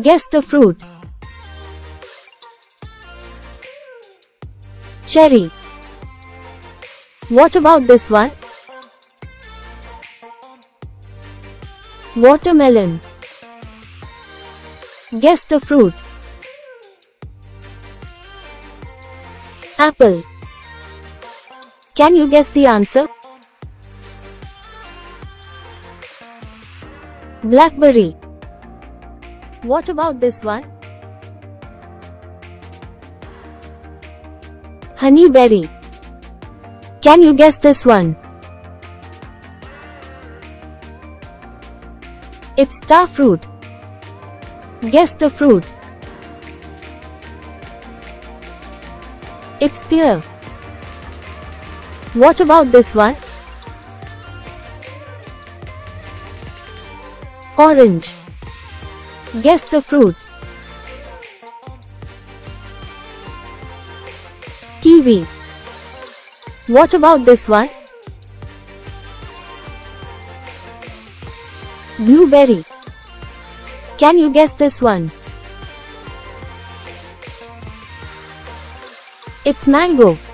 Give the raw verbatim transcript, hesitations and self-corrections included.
Guess the fruit. Cherry. What about this one? Watermelon. Guess the fruit. Apple. Can you guess the answer? Blackberry. What about this one? Honeyberry. Can you guess this one? It's star fruit. Guess the fruit. It's pear. What about this one? Orange. Guess the fruit. Kiwi. What about this one? Blueberry. Can you guess this one? It's mango.